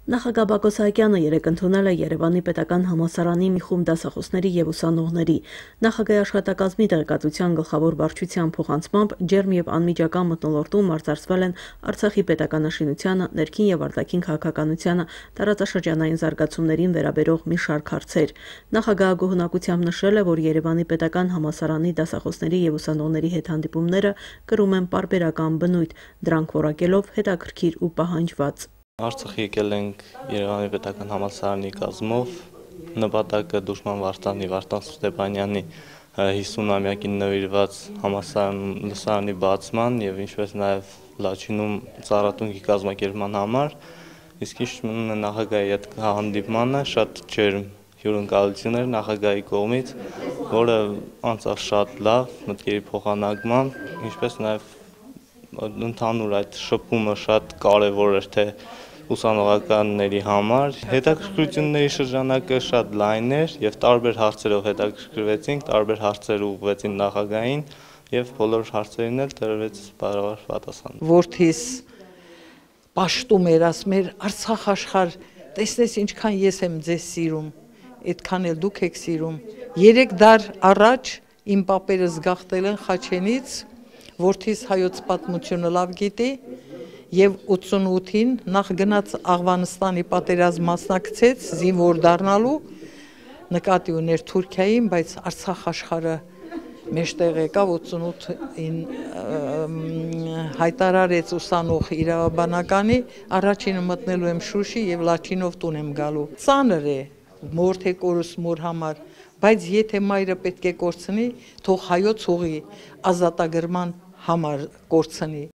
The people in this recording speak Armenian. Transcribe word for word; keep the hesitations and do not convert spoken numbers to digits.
Նախագահ Բակո Սահակյանը երեկ ընդունել է Երևանի պետական համալսարանի մի խումբ դասախոսների եւ ուսանողների։ Նախագահի աշխատակազմի տեղեկատվության գլխավոր վարչության փոխանցմամբ ջերմ եւ անմիջական մթնոլորտում արձարծվել են Արցախի պետականաշինությանը, ներքին եւ արտաքին քաղաքականությանը, տարածաշրջանային զարգացումներին վերաբերող մի շարք հարցեր։ Նախագահը գոհունակությամբ նշել է, որ Երևանի պետական համալսարանի դասախոսների եւ ուսանողների հետ հանդիպումները կրում են պարբերական բնույթ, դրանք որակելով հետաքրքիր ու պահանջված։ Արցախ եկել ենք Երևանի պետական համալսարանի կազմով, նպատակը Դուշման Վարդանի Վարդան Ստեփանյանի հիսունամյակին նվիրված համալսարանի բացման եւ ինչպես նաեւ Լաչինում ծառատունքի կազմակերպման համար, իսկ նախագահի հետ հանդիպմանը շատ ջերմ հյուրընկալություն էր նախագահի կողմից, որը անցավ շատ լավ, մտքերի փոխանակմամբ, ինչպես նաեւ ընդհանուր այդ շփումը շատ կարևոր էր թե ուսանողականների համար, հետաքրքրությունների շրջանակը շատ լայն էր եւ տարբեր հարցերով հետաքրքրվեցինք, տարբեր հարցեր ուղղվեցին նախագահին եւ բոլոր հարցերին էլ տրվեց բարոյ պատասխան։ Որդիս պաշտում էր, ասում էր Արցախ աշխարհ, տեսնես ինչքան ես եմ ձեզ սիրում, այդքան էլ դուք եք սիրում։ Երեք դար առաջ իմ պապերս գաղթել են Խաչենից, որդիս հայոց պատմությունը լավ գիտի եւ ութսունութին նախ գնաց Աղվանստանի պատերազմ մասնակցեց զինվոր դառնալու, նկատի ուներ Թուրքիային, բայց Արցախ աշխարհը մեջտեղ եկավ ութսունութին հայտարարեց ուսանող իրավաբանականի, առաջինը մտնելու եմ Շուշի եւ Լաչինով տուն եմ գալու։ Ծանր է մորթեկորս մոր համար, բայց եթե մայրը պետք է կորցնի, թող հայոց ուղի ազատագրման համար կորցնի։